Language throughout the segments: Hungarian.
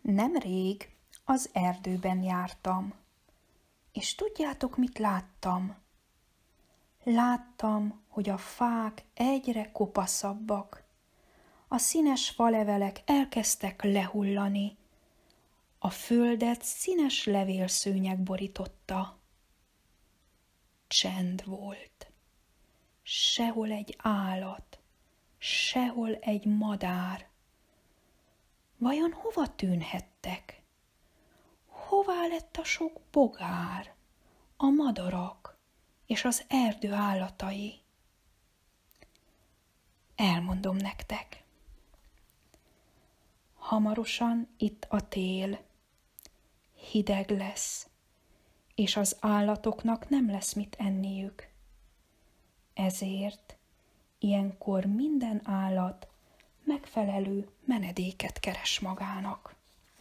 Nemrég az erdőben jártam, és tudjátok, mit láttam? Láttam, hogy a fák egyre kopaszabbak, a színes falevelek elkezdtek lehullani, a földet színes levélszőnyeg borította. Csend volt. Sehol egy állat, sehol egy madár. Vajon hova tűnhettek? Hová lett a sok bogár, a madarak és az erdő állatai? Elmondom nektek. Hamarosan itt a tél, hideg lesz, és az állatoknak nem lesz mit enniük. Ezért ilyenkor minden állat megfelelő menedéket keres magának.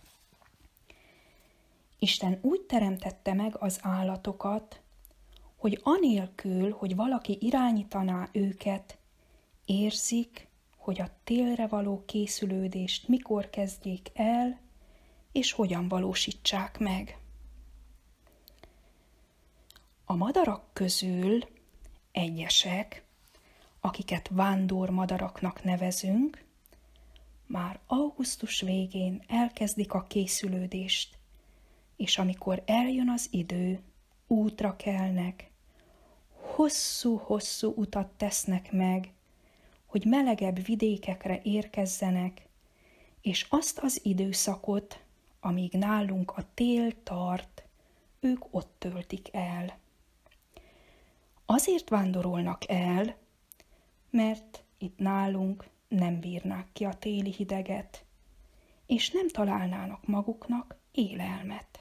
Isten úgy teremtette meg az állatokat, hogy anélkül, hogy valaki irányítaná őket, érzik, hogy a télre való készülődést mikor kezdjék el, és hogyan valósítsák meg. A madarak közül egyesek, akiket vándormadaraknak nevezünk, már augusztus végén elkezdik a készülődést, és amikor eljön az idő, útra kelnek, hosszú-hosszú utat tesznek meg, hogy melegebb vidékekre érkezzenek, és azt az időszakot, amíg nálunk a tél tart, ők ott töltik el. Azért vándorolnak el, mert itt nálunk nem bírnák ki a téli hideget, és nem találnának maguknak élelmet.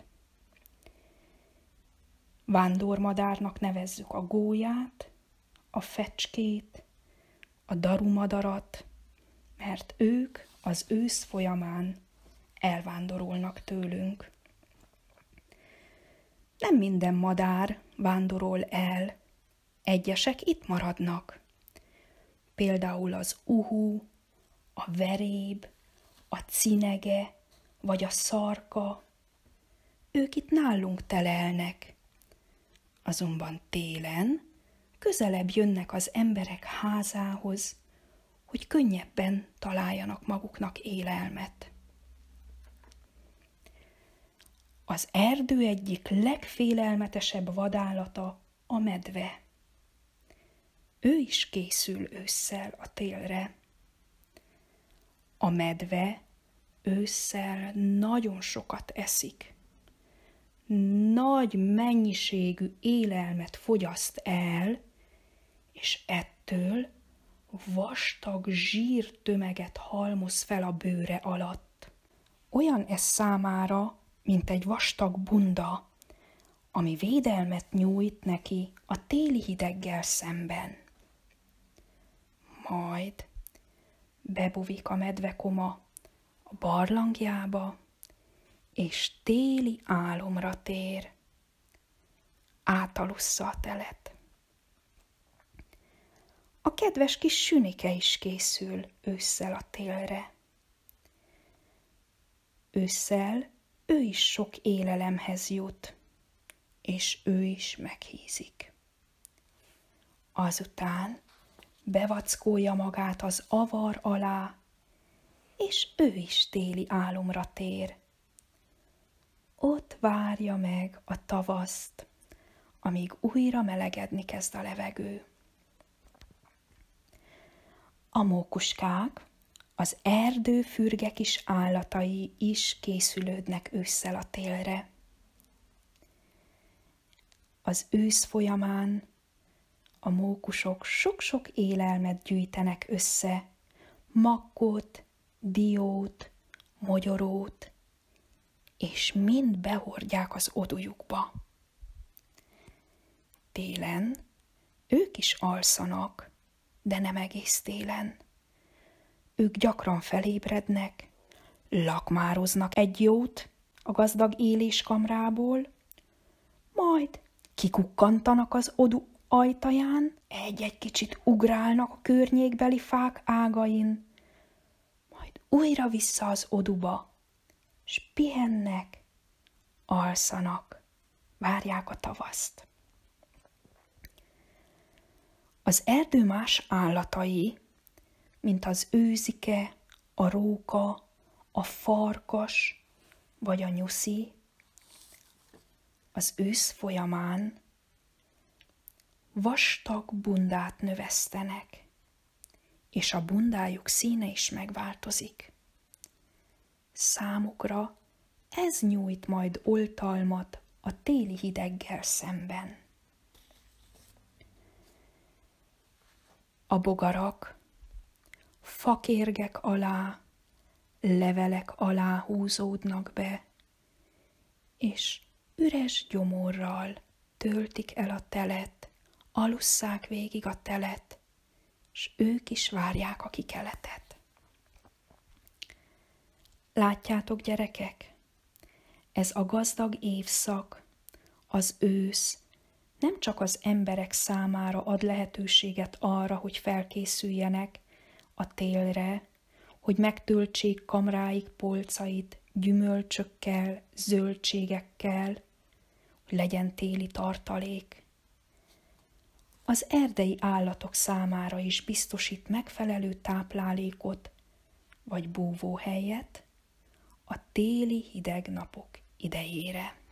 Vándormadárnak nevezzük a gólyát, a fecskét, a darumadarat, mert ők az ősz folyamán elvándorolnak tőlünk. Nem minden madár vándorol el, egyesek itt maradnak. Például az uhu, a veréb, a cinege vagy a szarka, ők itt nálunk telelnek. Azonban télen közelebb jönnek az emberek házához, hogy könnyebben találjanak maguknak élelmet. Az erdő egyik legfélelmetesebb vadállata a medve. Ő is készül ősszel a télre. A medve ősszel nagyon sokat eszik. Nagy mennyiségű élelmet fogyaszt el, és ettől vastag zsírtömeget halmoz fel a bőre alatt. Olyan ez számára, mint egy vastag bunda, ami védelmet nyújt neki a téli hideggel szemben. Majd bebuvik a medvekoma a barlangjába, és téli álomra tér. Átalussza a telet. A kedves kis sünike is készül ősszel a télre. Ősszel ő is sok élelemhez jut, és ő is meghízik. Azután bevackolja magát az avar alá, és ő is téli álomra tér. Ott várja meg a tavaszt, amíg újra melegedni kezd a levegő. A mókuskák, az erdő fürge kis állatai is készülődnek ősszel a télre. Az ősz folyamán a mókusok sok-sok élelmet gyűjtenek össze, makkot, diót, mogyorót, és mind behordják az odujukba. Télen ők is alszanak, de nem egész télen. Ők gyakran felébrednek, lakmároznak egy jót a gazdag éléskamrából, majd kikukkantanak az odu ajtaján, egy-egy kicsit ugrálnak a környékbeli fák ágain, majd újra vissza az oduba, s pihennek, alszanak, várják a tavaszt. Az erdő más állatai, mint az őzike, a róka, a farkas vagy a nyuszi, az ősz folyamán vastag bundát növesztenek, és a bundájuk színe is megváltozik. Számukra ez nyújt majd oltalmat a téli hideggel szemben. A bogarak fakérgek alá, levelek alá húzódnak be, és üres gyomorral töltik el a telet, alusszák végig a telet, s ők is várják a kikeletet. Látjátok, gyerekek? Ez a gazdag évszak, az ősz nem csak az emberek számára ad lehetőséget arra, hogy felkészüljenek a télre, hogy megtöltsék kamráik polcait gyümölcsökkel, zöldségekkel, hogy legyen téli tartalék. Az erdei állatok számára is biztosít megfelelő táplálékot vagy búvóhelyet a téli hideg napok idejére.